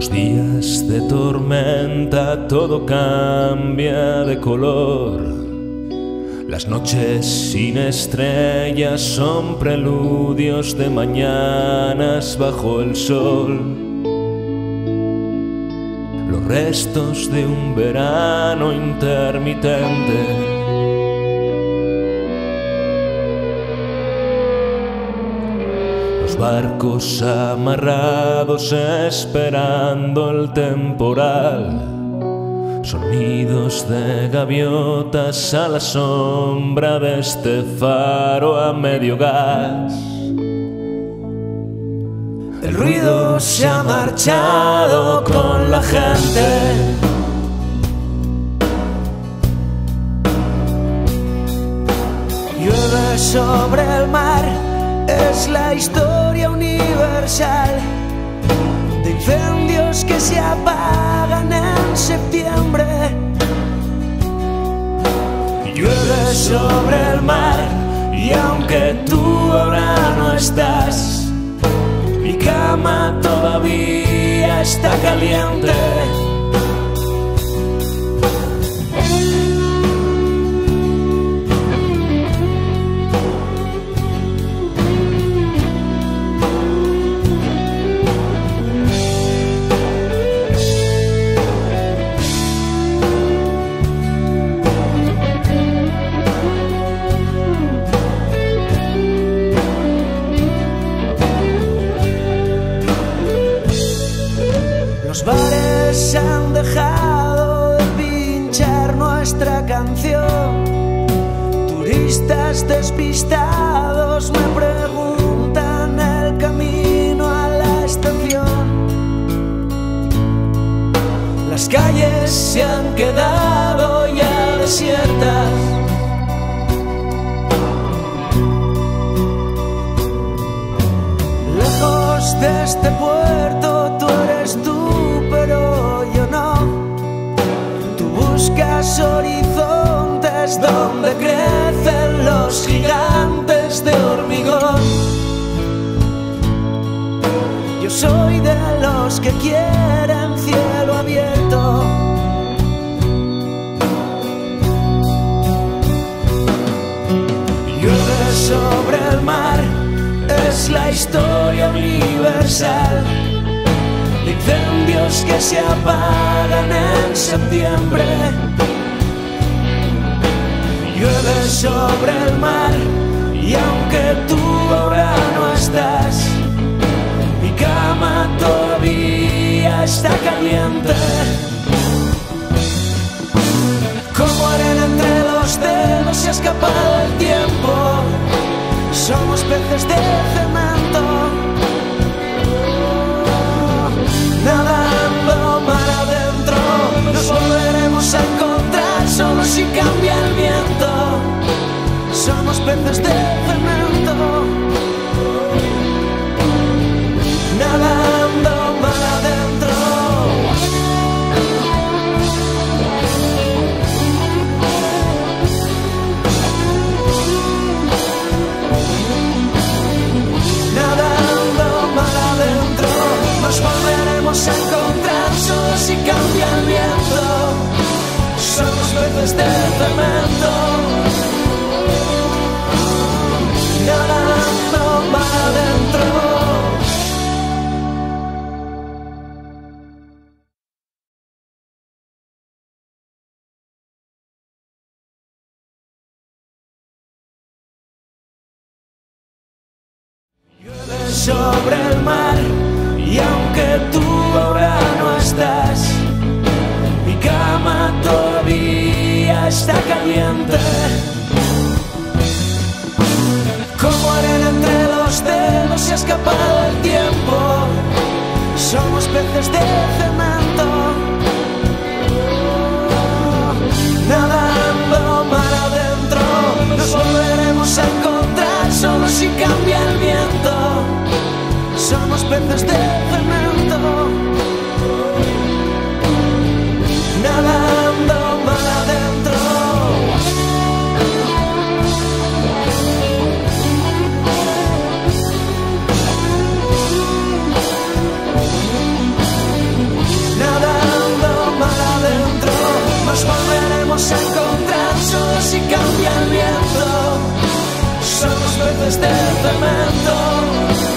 los días de tormenta todo cambia de color. Las noches sin estrellas son preludios de mañanas bajo el sol. Los restos de un verano intermitente. Los barcos amarrados esperando el temporal. Sonidos de gaviotas a la sombra de este faro a medio gas. El ruido se ha marchado con la gente. Llueve sobre el mar, es la historia universal de incendios que se apagan en septiembre. Llueve sobre el mar y aunque tú ahora no estás, mi cama todavía está caliente. Los bares han dejado de pinchar nuestra canción. Turistas despistados me preguntan el camino a la estación. Las calles se han quedado ya desiertas. Lejos de este puerto tú eres tú, pero yo no. Tú buscas horizontes donde crecen los gigantes de hormigón. Yo soy de los que quieren cielo abierto. Llueve sobre el mar, es la historia universal de incendios que se apagan en septiembre. Llueve sobre el mar y aunque tú ahora no estás, mi cama todavía está caliente. Como arena entre los dedos se ha escapado el tiempo. Somos peces de cemento, nadando mar adentro. Nos volveremos a encontrar solo si cambia el viento. Somos peces de cemento, nadando mar adentro. Nos volveremos a encontrar solo si cambia el viento. Somos peces de cemento, nadando mar adentro. Llueve sobre el mar y aunque tú ahora no estás, mi cama todavía está caliente. Como arena entre los dedos se ha escapado el tiempo. Somos peces de cemento, nadando mar adentro. Nos volveremos a encontrar solo si cambia el viento. Somos peces de cemento, nadando mar adentro. somos peces de cemento.